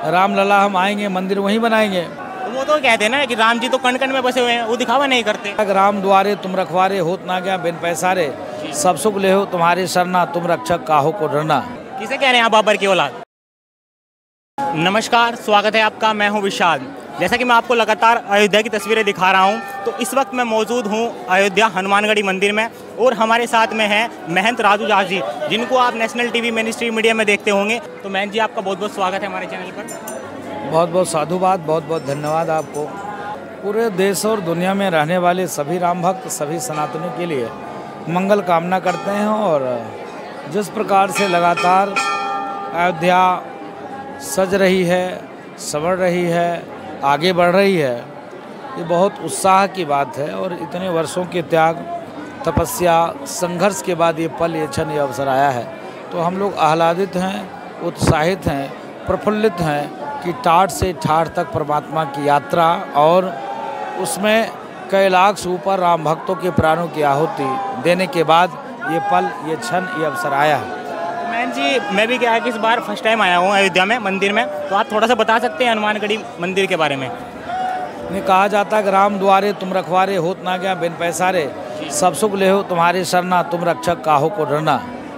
राम लला हम आएंगे मंदिर वहीं बनाएंगे। तो वो तो कहते हैं ना कि राम जी तो कण कण में बसे हुए हैं, वो दिखावा नहीं करते। राम द्वारे तुम रखवारे होत ना गया बिन पैसारे, सब सुख ले हो तुम्हारे शरणा, तुम रक्षक काहो को डरना। किसे कह रहे हैं आप बाबर की औलाद? नमस्कार, स्वागत है आपका। मैं हूं विशाल। जैसा कि मैं आपको लगातार अयोध्या की तस्वीरें दिखा रहा हूं, तो इस वक्त मैं मौजूद हूं अयोध्या हनुमानगढ़ी मंदिर में, और हमारे साथ में हैं महंत राजू दास जी, जिनको आप national TV mainstream media में देखते होंगे। तो महंत जी, आपका बहुत बहुत स्वागत है हमारे चैनल पर। बहुत बहुत साधुवाद, बहुत बहुत धन्यवाद आपको। पूरे देश और दुनिया में रहने वाले सभी राम भक्त, सभी सनातनियों के लिए मंगल कामना करते हैं। और जिस प्रकार से लगातार अयोध्या सज रही है, संवर रही है, आगे बढ़ रही है, ये बहुत उत्साह की बात है। और इतने वर्षों के त्याग, तपस्या, संघर्ष के बाद ये पल, ये क्षण, ये अवसर आया है, तो हम लोग आह्लादित हैं, उत्साहित हैं, प्रफुल्लित हैं कि टाट से ठाठ तक परमात्मा की यात्रा, और उसमें कई लाख से ऊपर राम भक्तों के प्राणों की आहुति देने के बाद ये पल, ये क्षण, ये अवसर आया है। महंत जी, मैं भी क्या है कि इस बार फर्स्ट टाइम आया हूँ अयोध्या में मंदिर में, तो आप थोड़ा सा बता सकते हैं हनुमानगढ़ी मंदिर के बारे में? ने कहा जाता है कि राम द्वारे तुम रखवारे होत ना गया बिन पैसारे, सब सुख ले हो तुम्हारे शरणा, तुम रक्षक काहो को डरना।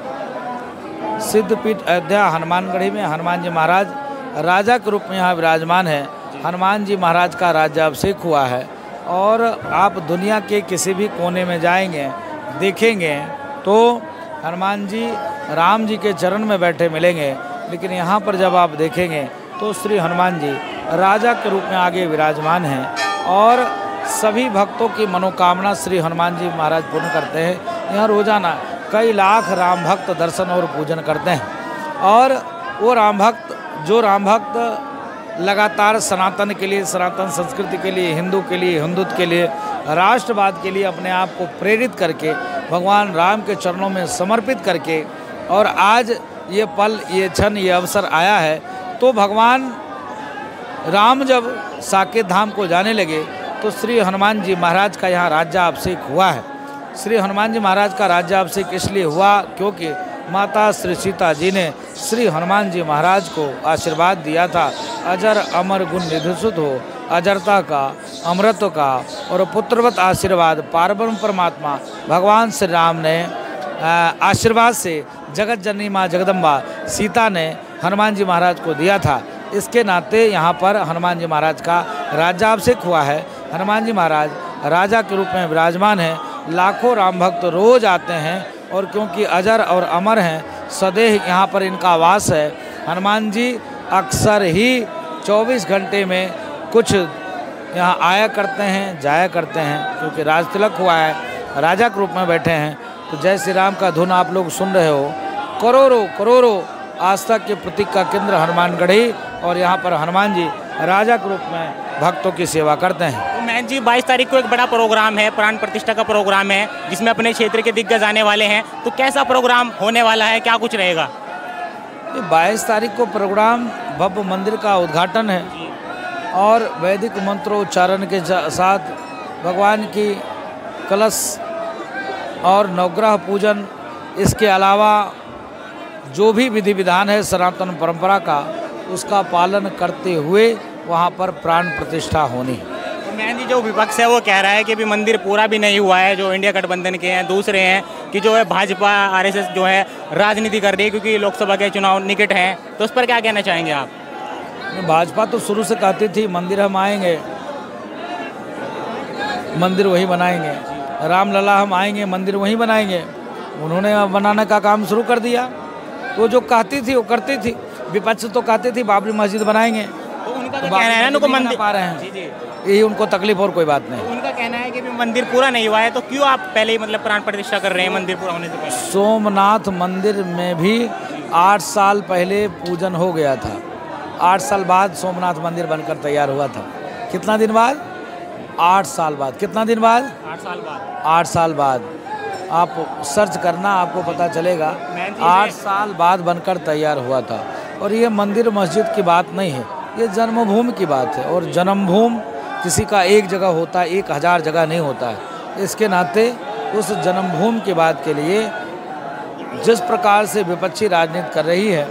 सिद्धपीठ अयोध्या हनुमानगढ़ी में हनुमान जी महाराज राजा के रूप में यहाँ विराजमान है। हनुमान जी महाराज का राज्याभिषेक हुआ है, और आप दुनिया के किसी भी कोने में जाएंगे, देखेंगे तो हनुमान जी राम जी के चरण में बैठे मिलेंगे, लेकिन यहाँ पर जब आप देखेंगे तो श्री हनुमान जी राजा के रूप में आगे विराजमान हैं, और सभी भक्तों की मनोकामना श्री हनुमान जी महाराज पूर्ण करते हैं। यहाँ रोजाना कई लाख राम भक्त दर्शन और पूजन करते हैं, और वो राम भक्त, जो राम भक्त लगातार सनातन के लिए, सनातन संस्कृति के लिए, हिंदू के लिए, हिंदुत्व के लिए, राष्ट्रवाद के लिए अपने आप को प्रेरित करके भगवान राम के चरणों में समर्पित करके, और आज ये पल, ये क्षण, ये अवसर आया है, तो भगवान राम जब साकेत धाम को जाने लगे तो श्री हनुमान जी महाराज का यहाँ राज्याभिषेक हुआ है। श्री हनुमान जी महाराज का राज्याभिषेक इसलिए हुआ क्योंकि माता श्री सीता जी ने श्री हनुमान जी महाराज को आशीर्वाद दिया था, अजर अमर गुण निधिसुत हो, अजरता का, अमृत का और पुत्रवत आशीर्वाद पार्वती परमात्मा भगवान श्री राम ने आशीर्वाद से जगत जननी माँ जगदम्बा सीता ने हनुमान जी महाराज को दिया था। इसके नाते यहाँ पर हनुमान जी महाराज का राज्याभिषेक हुआ है। हनुमान जी महाराज राजा के रूप में विराजमान हैं। लाखों राम भक्त रोज आते हैं, और क्योंकि अजर और अमर हैं, सदैव यहाँ पर इनका वास है। हनुमान जी अक्सर ही 24 घंटे में कुछ यहाँ आया करते हैं, जाया करते हैं, क्योंकि राज तिलक हुआ है, राजा के रूप में बैठे हैं। तो जय श्री राम का धुन आप लोग सुन रहे हो। करोड़ों करोड़ों आस्था के प्रतीक का केंद्र हनुमानगढ़ी, और यहाँ पर हनुमान जी राजा के रूप में भक्तों की सेवा करते हैं। तो महंत जी, 22 तारीख को एक बड़ा प्रोग्राम है, प्राण प्रतिष्ठा का प्रोग्राम है, जिसमें अपने क्षेत्र के दिग्गज आने वाले हैं, तो कैसा प्रोग्राम होने वाला है, क्या कुछ रहेगा? 22 तारीख को प्रोग्राम भव्य मंदिर का उद्घाटन है, और वैदिक मंत्रोच्चारण के साथ भगवान की कलश और नवग्रह पूजन, इसके अलावा जो भी विधि विधान है सनातन परंपरा का, उसका पालन करते हुए वहाँ पर प्राण प्रतिष्ठा होनी है। महंत जी, जो विपक्ष है वो कह रहा है कि अभी मंदिर पूरा भी नहीं हुआ है, जो इंडिया गठबंधन के हैं, दूसरे हैं कि जो है भाजपा आरएसएस जो है राजनीति कर रही है, क्योंकि लोकसभा के चुनाव निकट हैं, तो उस पर क्या कहना चाहेंगे आप? भाजपा तो शुरू से कहती थी मंदिर हम आएंगे, मंदिर वहीं बनाएंगे, राम लला हम आएंगे मंदिर वहीं बनाएंगे। उन्होंने बनाने का काम शुरू कर दिया। तो जो कहती थी वो करती थी। विपक्ष तो कहती थी बाबरी मस्जिद बनाएंगे, तो उनका तो कहना है ना, उनको मंदिर पा रहे हैं, जी जी, यही उनको तकलीफ, और कोई बात नहीं। तो उनका कहना है कि मंदिर पूरा नहीं हुआ है, तो क्यों आप पहले ही मतलब प्राण प्रतिष्ठा कर रहे हैं मंदिर पूरा होने से पहले? सोमनाथ मंदिर में भी 8 साल पहले पूजन हो गया था। 8 साल बाद सोमनाथ मंदिर बनकर तैयार हुआ था। कितना दिन बाद? 8 साल बाद। कितना दिन बाद? 8 साल बाद। 8 साल बाद। आप सर्च करना, आपको पता चलेगा। 8 साल बाद बनकर तैयार हुआ था। और ये मंदिर मस्जिद की बात नहीं है, ये जन्मभूमि की बात है। और जन्मभूमि किसी का एक जगह होता है, 1000 जगह नहीं होता है। इसके नाते उस जन्मभूमि की बात के लिए जिस प्रकार से विपक्षी राजनीति कर रही है,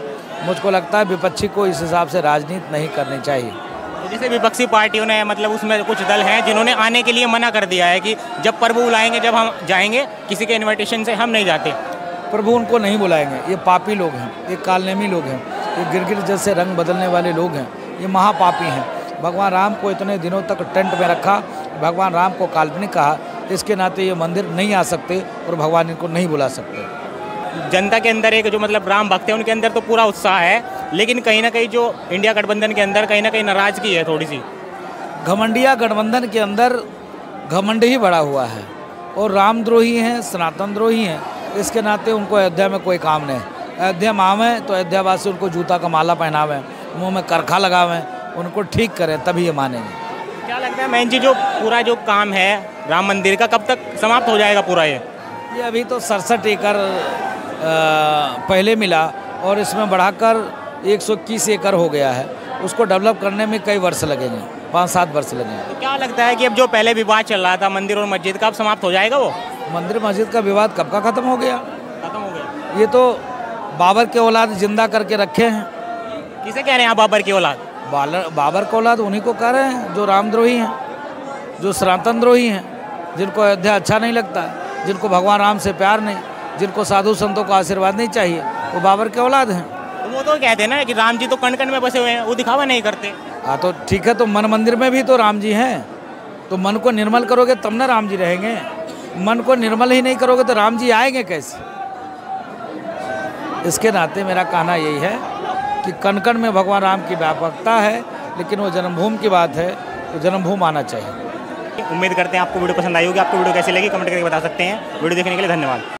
मुझको लगता है विपक्षी को इस हिसाब से राजनीति नहीं करनी चाहिए। जैसे विपक्षी पार्टियों ने मतलब उसमें कुछ दल हैं जिन्होंने आने के लिए मना कर दिया है कि जब प्रभु बुलाएंगे जब हम जाएंगे, किसी के इनविटेशन से हम नहीं जाते। प्रभु उनको नहीं बुलाएंगे, ये पापी लोग हैं, ये कालनेमी लोग हैं, ये गिरगिट जैसे रंग बदलने वाले लोग हैं, ये महापापी हैं। भगवान राम को इतने दिनों तक टेंट में रखा, भगवान राम को काल्पनिक कहा, इसके नाते ये मंदिर नहीं आ सकते और भगवान इनको नहीं बुला सकते। जनता के अंदर एक जो मतलब राम भक्त है उनके अंदर तो पूरा उत्साह है, लेकिन कहीं ना कहीं जो इंडिया गठबंधन के अंदर कहीं ना कहीं नाराजगी है थोड़ी सी। घमंडिया गठबंधन के अंदर घमंड ही बड़ा हुआ है और रामद्रोही हैं, सनातन द्रोही हैं। इसके नाते उनको अयोध्या में कोई काम नहीं। अयोध्या में आवें तो अयोध्यावासी उनको जूता का माला पहनावें, मुंह में करखा लगावें, उनको ठीक करें, तभी ये मानेंगे। क्या लगता है मैन जी, जो पूरा जो काम है राम मंदिर का कब तक समाप्त हो जाएगा पूरा? ये अभी तो 67 एकड़ पहले मिला और इसमें बढ़ाकर 121 एकड़ हो गया है। उसको डेवलप करने में कई वर्ष लगेंगे, 5-7 वर्ष लगेंगे। तो क्या लगता है कि अब जो पहले विवाद चल रहा था मंदिर और मस्जिद का, अब समाप्त हो जाएगा? वो मंदिर मस्जिद का विवाद कब का खत्म हो गया? खत्म हो गया। ये तो बाबर के औलाद जिंदा करके रखे हैं। किसे कह रहे हैं आप बाबर की औलाद? बाबर के औलाद उन्हीं को कह रहे हैं जो रामद्रोही हैं, जो सनातन द्रोही हैं, जिनको अयोध्या अच्छा नहीं लगता, जिनको भगवान राम से प्यार नहीं, जिनको साधु संतों का आशीर्वाद नहीं चाहिए, वो बाबर के औलाद हैं। तो वो तो कहते हैं ना कि राम जी तो कण कण में बसे हुए हैं, वो दिखावा नहीं करते। हाँ तो ठीक है, तो मन मंदिर में भी तो राम जी हैं। तो मन को निर्मल करोगे तब ना राम जी रहेंगे। मन को निर्मल ही नहीं करोगे तो राम जी आएंगे कैसे? इसके नाते मेरा कहना यही है कि कण कण में भगवान राम की व्यापकता है, लेकिन वो जन्मभूमि की बात है तो जन्मभूमि आना चाहिए। उम्मीद करते हैं आपको वीडियो पसंद आई होगी। आपको वीडियो कैसी लगी कमेंट करके बता सकते हैं। वीडियो देखने के लिए धन्यवाद।